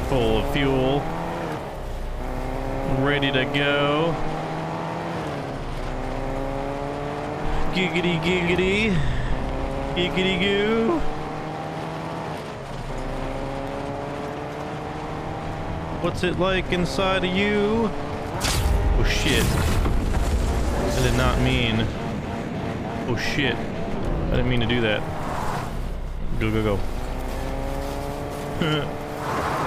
full of fuel. Ready to go. Giggity giggity. Giggity goo. What's it like inside of you? Oh shit. I did not mean. Oh shit. I didn't mean to do that. Go, go, go.